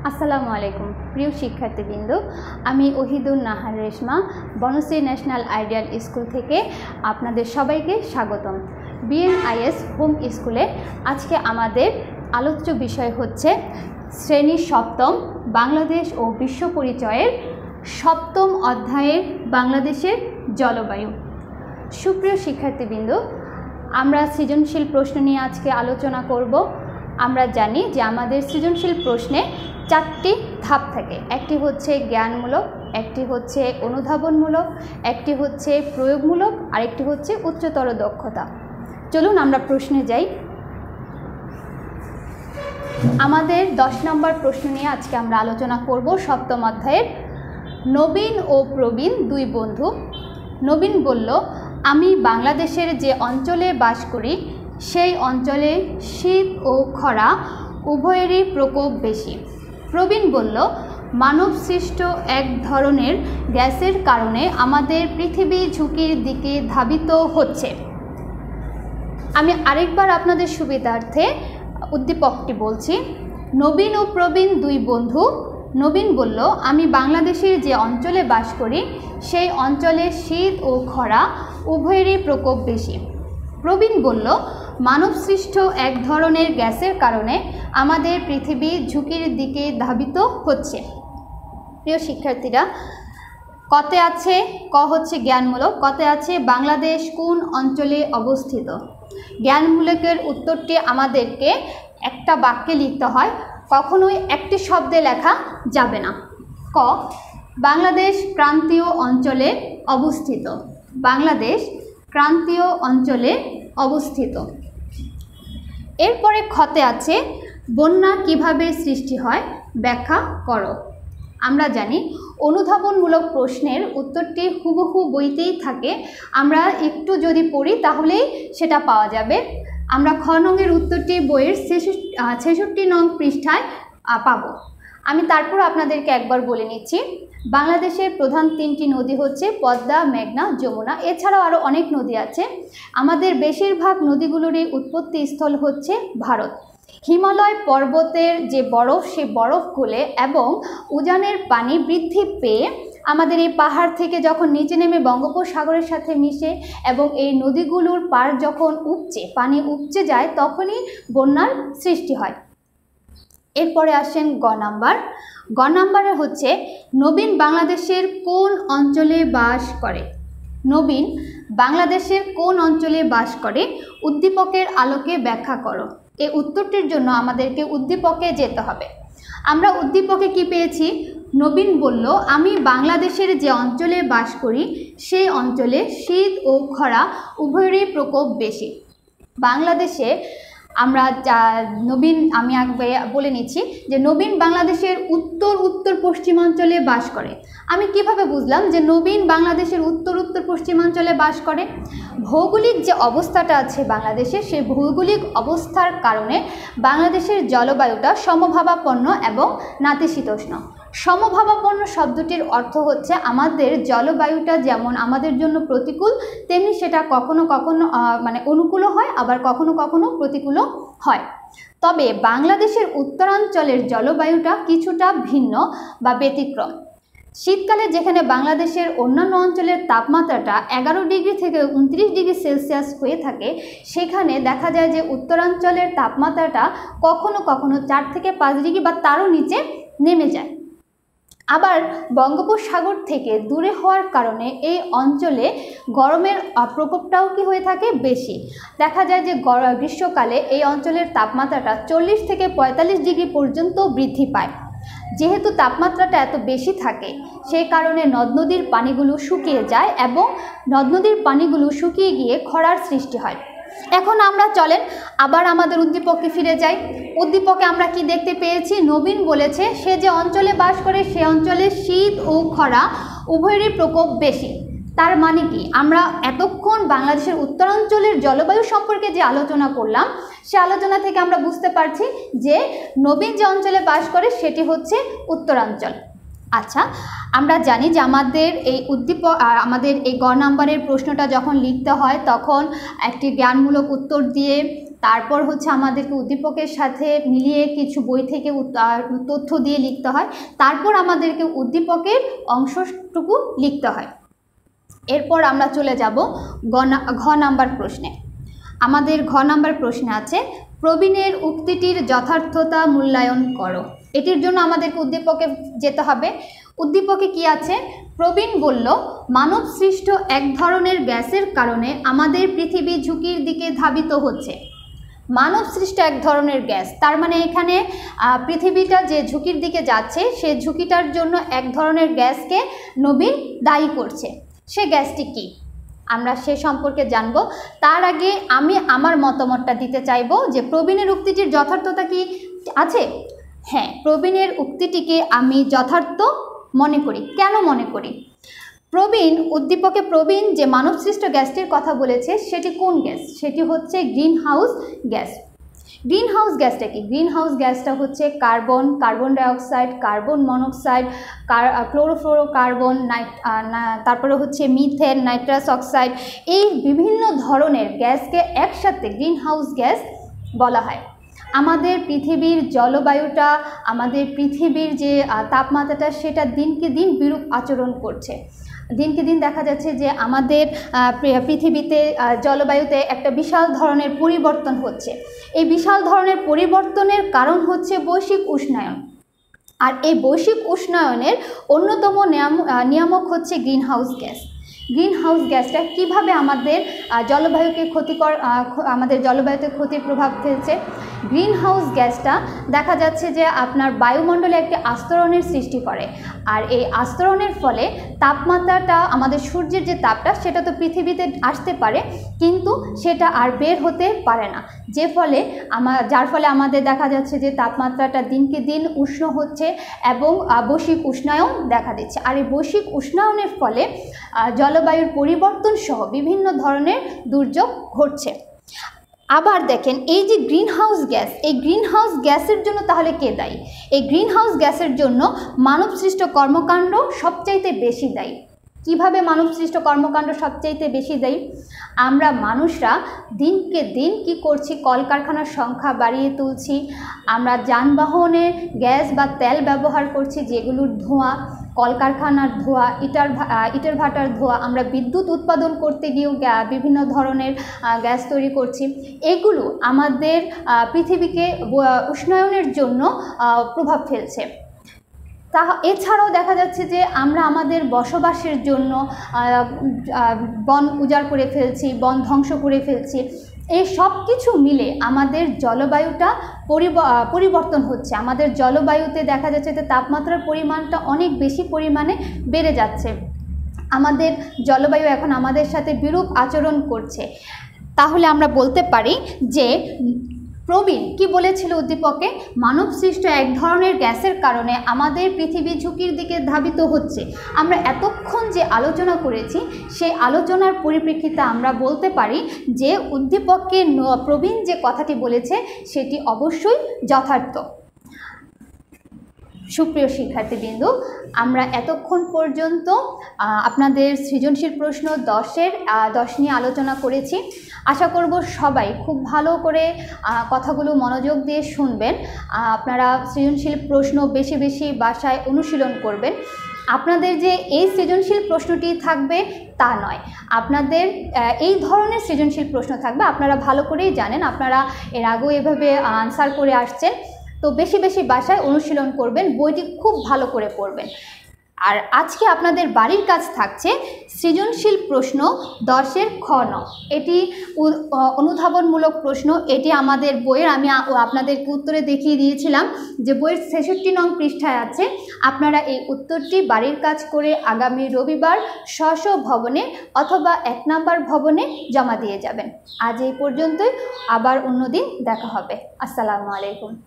আসসালামু আলাইকুম প্রিয় শিক্ষার্থীবৃন্দ, আমি Ohidun Nahar Reshma Banasree national ideal school থেকে আপনাদের সবাইকে স্বাগতম। বিএনআইএস হোম স্কুলে আজকে আমাদের আলোচ্য বিষয় হচ্ছে শ্রেণী সপ্তম বাংলাদেশ ও বিশ্ব পরিচয়ের সপ্তম অধ্যায়ের বাংলাদেশের জলবায়ু। সুপ্রিয় শিক্ষার্থীবৃন্দ, আমরা সৃজনশীল প্রশ্ন নিয়ে আজকে আলোচনা করব। আমরা জানি যে আমাদের সৃজনশীল প্রশ্নে চারটি ধাপ থাকে। একটি হচ্ছে জ্ঞানমূলক, একটি হচ্ছে অনুধাবনমূলক, একটি হচ্ছে প্রয়োগমূলক, আরেকটি হচ্ছে উচ্চতর দক্ষতা। চলুন আমরা প্রশ্নে যাই। আমাদের 10 নম্বর প্রশ্ন নিয়ে আজকে আমরা আলোচনা করব সপ্তম অধ্যায়ের। নবীন ও প্রবীণ দুই বন্ধু। নবীন বলল, আমি বাংলাদেশের যে অঞ্চলে বাস করি সেই অঞ্চলে শীত ও খরা উভয়েরই প্রকোপ বেশি। প্রবীণ বলল, মানব সৃষ্ট এক ধরনের গ্যাসের কারণে আমাদের পৃথিবী ঝুঁকির দিকে ধাবিত হচ্ছে। আমি আরেকবার আপনাদের সুবিধার্থে উদ্দীপকটি বলছি। নবীন ও প্রবীণ দুই বন্ধু। নবীন বলল, আমি বাংলাদেশের যে অঞ্চলে বাস করি সেই অঞ্চলে শীত ও খরা উভয়েরই প্রকোপ বেশি। প্রবীণ বলল, মানবসৃষ্ট এক ধরনের গ্যাসের কারণে আমাদের পৃথিবী ঝুঁকির দিকে ধাবিত হচ্ছে। প্রিয় শিক্ষার্থীরা, কতে আছে ক হচ্ছে জ্ঞানমূলক, কতে আছে বাংলাদেশ কোন অঞ্চলে অবস্থিত। জ্ঞানমূলকের উত্তরটি আমাদেরকে একটা বাক্যে লিখতে হয়, কখনোই একটি শব্দে লেখা যাবে না। ক, বাংলাদেশ ক্রান্তীয় অঞ্চলে অবস্থিত। বাংলাদেশ ক্রান্তীয় অঞ্চলে অবস্থিত। এরপরে খতে আছে বন্যা কিভাবে সৃষ্টি হয় ব্যাখ্যা করো। আমরা জানি অনুধাবনমূলক প্রশ্নের উত্তরটি হুবহু বইতেই থাকে, আমরা একটু যদি পড়ি তাহলেই সেটা পাওয়া যাবে। আমরা খ নংয়ের উত্তরটি বইয়ের 66 নং পৃষ্ঠায় পাব। আমি তারপর আপনাদেরকে একবার বলে নিচ্ছি। বাংলাদেশের প্রধান 3টি নদী হচ্ছে পদ্মা, মেঘনা, যমুনা। এছাড়াও আরও অনেক নদী আছে। আমাদের বেশিরভাগ নদীগুলোরই উৎপত্তি স্থল হচ্ছে ভারত। হিমালয় পর্বতের যে বরফ, সে বরফ গলে এবং উজানের পানি বৃদ্ধি পেয়ে আমাদের এই পাহাড় থেকে যখন নিচে নেমে বঙ্গোপসাগরের সাথে মিশে এবং এই নদীগুলোর পার যখন পানি উপচে যায়, তখনই বন্যার সৃষ্টি হয়। এরপরে আসেন গ নাম্বার। গ নাম্বারে হচ্ছে নবীন বাংলাদেশের কোন অঞ্চলে বাস করে। নবীন বাংলাদেশের কোন অঞ্চলে বাস করে উদ্দীপকের আলোকে ব্যাখ্যা করো। এই উত্তরটির জন্য আমাদেরকে উদ্দীপকে যেতে হবে। আমরা উদ্দীপকে কি পেয়েছি? নবীন বলল, আমি বাংলাদেশের যে অঞ্চলে বাস করি সেই অঞ্চলে শীত ও খরা উভয়েরই প্রকোপ বেশি। বাংলাদেশে আমি আগে বলে নিচ্ছি যে নবীন বাংলাদেশের উত্তর পশ্চিমাঞ্চলে বাস করে। আমি কিভাবে বুঝলাম যে নবীন বাংলাদেশের উত্তর পশ্চিমাঞ্চলে বাস করে? ভৌগোলিক যে অবস্থাটা আছে বাংলাদেশে, সেই ভৌগোলিক অবস্থার কারণে বাংলাদেশের জলবায়ুটা সমভাবাপন্ন এবং নাতিশীতোষ্ণ। সমভাবাপন্ন শব্দটির অর্থ হচ্ছে আমাদের জলবায়ুটা যেমন আমাদের জন্য প্রতিকূল, তেমনি সেটা কখনো কখনো অনুকূলও হয়, আবার কখনো কখনো প্রতিকূলও হয়। তবে বাংলাদেশের উত্তরাঞ্চলের জলবায়ুটা কিছুটা ভিন্ন বা ব্যতিক্রম। শীতকালে যেখানে বাংলাদেশের অন্যান্য অঞ্চলের তাপমাত্রাটা 11 ডিগ্রি থেকে 29 ডিগ্রি সেলসিয়াস হয়ে থাকে, সেখানে দেখা যায় যে উত্তরাঞ্চলের তাপমাত্রাটা কখনো কখনো 4 থেকে 5 ডিগ্রি বা তারও নিচে নেমে যায়। আবার বঙ্গোপসাগর থেকে দূরে হওয়ার কারণে এই অঞ্চলে গরমের প্রকোপটাও কি হয়ে থাকে? বেশি। দেখা যায় যে গ্রীষ্মকালে এই অঞ্চলের তাপমাত্রাটা 40 থেকে 45 ডিগ্রি পর্যন্ত বৃদ্ধি পায়। যেহেতু তাপমাত্রাটা এত বেশি থাকে, সেই কারণে নদ নদীর পানিগুলো শুকিয়ে যায় এবং নদ নদীর পানিগুলো শুকিয়ে গিয়ে খরার সৃষ্টি হয়। এখন আমরা চলেন আবার আমাদের উদ্দীপকে ফিরে যাই। উদ্দীপকে আমরা কি দেখতে পেয়েছি? নবীন বলেছে সে যে অঞ্চলে বাস করে সে অঞ্চলে শীত ও খরা উভয়েরই প্রকোপ বেশি। তার মানে কি? আমরা এতক্ষণ বাংলাদেশের উত্তরাঞ্চলের জলবায়ু সম্পর্কে যে আলোচনা করলাম, সে আলোচনা থেকে আমরা বুঝতে পারছি যে নবীন যে অঞ্চলে বাস করে সেটি হচ্ছে উত্তরাঞ্চল। আচ্ছা, আমরা জানি যে আমাদের এই গ নাম্বারের প্রশ্নটা যখন লিখতে হয় তখন একটি জ্ঞানমূলক উত্তর দিয়ে তারপর হচ্ছে আমাদেরকে উদ্দীপকের সাথে মিলিয়ে কিছু বই থেকে তথ্য দিয়ে লিখতে হয়, তারপর আমাদেরকে উদ্দীপকের অংশটুকু লিখতে হয়। এরপর আমরা চলে যাব ঘ নাম্বার প্রশ্নে। আমাদের ঘ নাম্বার প্রশ্নে আছে প্রবীণের উক্তিটির যথার্থতা মূল্যায়ন করো। এটির জন্য আমাদেরকে উদ্দীপকে যেতে হবে। উদ্দীপকে কি আছে? প্রবীণ বলল, মানব সৃষ্ট এক ধরনের গ্যাসের কারণে আমাদের পৃথিবী ঝুঁকির দিকে ধাবিত হচ্ছে। মানব সৃষ্ট এক ধরনের গ্যাস, তার মানে এখানে পৃথিবীটা যে ঝুঁকির দিকে যাচ্ছে সে ঝুঁকিটার জন্য এক ধরনের গ্যাসকে নবীন দায়ী করছে। সে গ্যাসটি কি আমরা সে সম্পর্কে জানব। তার আগে আমি আমার মতামতটা দিতে চাইব যে প্রবীণের উক্তিটির যথার্থতা কি আছে। হ্যাঁ, প্রবীণের উক্তিটিকে আমি যথার্থ মনে করি। কেন মনে করি? প্রবীণ উদ্দীপকে প্রবীণ যে মানবসৃষ্ট গ্যাসটির কথা বলেছে সেটি কোন গ্যাস? সেটি হচ্ছে greenhouse gas. Greenhouse গ্যাসটা কি? গ্রিন হাউস গ্যাসটা হচ্ছে carbon, carbon dioxide, carbon monoxide, chlorofluorocarbon, তারপরে হচ্ছে মিথেন, নাইট্রাস অক্সাইড, এই বিভিন্ন ধরনের গ্যাসকে একসাথে গ্রিন হাউস গ্যাস বলা হয়। আমাদের পৃথিবীর জলবায়ুটা, আমাদের পৃথিবীর যে তাপমাত্রাটা সেটা দিনকে দিন বিরূপ আচরণ করছে। দিনকে দিন দেখা যাচ্ছে যে আমাদের পৃথিবীতে জলবায়ুতে একটা বিশাল ধরনের পরিবর্তন হচ্ছে। এই বিশাল ধরনের পরিবর্তনের কারণ হচ্ছে বৈশ্বিক উষ্ণায়ন। আর এই বৈশ্বিক উষ্ণায়নের অন্যতম নিয়ামক হচ্ছে greenhouse gas. Greenhouse গ্যাসটা কীভাবে আমাদের জলবায়ুকে আমাদের জলবায়ুতে ক্ষতির প্রভাব ফেলছে? গ্রিন হাউস গ্যাসটা দেখা যাচ্ছে যে আপনার বায়ুমণ্ডলে একটি আস্তরণের সৃষ্টি করে। আর এই আস্তরণের ফলে তাপমাত্রাটা, আমাদের সূর্যের যে তাপটা সেটা তো পৃথিবীতে আসতে পারে কিন্তু সেটা আর বের হতে পারে না, যার ফলে আমাদের দেখা যাচ্ছে যে তাপমাত্রাটা দিনকে দিন উষ্ণ হচ্ছে এবং বৈশ্বিক উষ্ণায়ন দেখা দিচ্ছে। আর এই বৈশ্বিক উষ্ণায়নের ফলে জলবায়ুর পরিবর্তন সহ বিভিন্ন ধরনের দুর্যোগ ঘটছে। আবার দেখেন, এই যে গ্রিন হাউস গ্যাস, এই গ্রিন হাউস গ্যাসের জন্য তাহলে কে দায়ী? এই গ্রিন হাউস গ্যাসের জন্য মানবসৃষ্ট কর্মকাণ্ড সবচাইতে বেশি দায়ী। কিভাবে মানবসৃষ্ট কর্মকাণ্ড সবচাইতে বেশি দায়ী? আমরা মানুষরা দিনকে দিন কি করছি? কলকারখানার সংখ্যা বাড়িয়ে তুলছি, আমরা যানবাহনে গ্যাস বা তেল ব্যবহার করছি যেগুলোর ধোঁয়া, কলকারখানার ধোঁয়া, ইটের ভাটার ধোঁয়া, আমরা বিদ্যুৎ উৎপাদন করতে গিয়েও বিভিন্ন ধরনের গ্যাস তৈরি করছি। এগুলো আমাদের পৃথিবীকে উষ্ণায়নের জন্য প্রভাব ফেলছে। এছাড়াও দেখা যাচ্ছে যে আমরা আমাদের বসবাসের জন্য বন উজাড় করে ফেলছি, বন ধ্বংস করে ফেলছি। এই সব কিছু মিলে আমাদের জলবায়ুটা পরিবর্তন হচ্ছে। আমাদের জলবায়ুতে দেখা যাচ্ছে যে তাপমাত্রার পরিমাণটা অনেক বেশি পরিমাণে বেড়ে যাচ্ছে। আমাদের জলবায়ু এখন আমাদের সাথে বিরূপ আচরণ করছে। তাহলে আমরা বলতে পারি যে প্রবীণ কি বলেছিল উদ্দীপকে? মানবসৃষ্ট এক ধরনের গ্যাসের কারণে আমাদের পৃথিবী ঝুঁকির দিকে ধাবিত হচ্ছে। আমরা এতক্ষণ যে আলোচনা করেছি সেই আলোচনার পরিপ্রেক্ষিতে আমরা বলতে পারি যে উদ্দীপকে প্রবীণ যে কথাটি বলেছে সেটি অবশ্যই যথার্থ। সুপ্রিয় শিক্ষার্থীবৃন্দ, আমরা এতক্ষণ পর্যন্ত আপনাদের সৃজনশীল প্রশ্ন 10 নিয়ে আলোচনা করেছি। আশা করব সবাই খুব ভালো করে কথাগুলো মনোযোগ দিয়ে শুনবেন। আপনারা সৃজনশীল প্রশ্ন বেশি বেশি বাসায় অনুশীলন করবেন। আপনাদের যে এই সৃজনশীল প্রশ্নটি থাকবে তা নয়, আপনাদের এই ধরনের সৃজনশীল প্রশ্ন থাকবে। আপনারা ভালো করেই জানেন, আপনারা এর আগেও এভাবে আনসার করে আসছেন। তো বেশি বেশি বাসায় অনুশীলন করবেন, বইটি খুব ভালো করে পড়বেন। আর আজকে আপনাদের বাড়ির কাজ থাকছে সৃজনশীল প্রশ্ন 10 খ ন। এটি অনুধাবনমূলক প্রশ্ন। এটি আমাদের বইয়ের, আমি আপনাদেরকে উত্তরে দেখিয়ে দিয়েছিলাম যে বইয়ের 66 নং পৃষ্ঠায় আছে। আপনারা এই উত্তরটি বাড়ির কাজ করে আগামী রবিবার স্ব ভবনে অথবা 1 নম্বর ভবনে জমা দিয়ে যাবেন। আজ এই পর্যন্তই, আবার অন্যদিন দেখা হবে। আসসালামু আলাইকুম।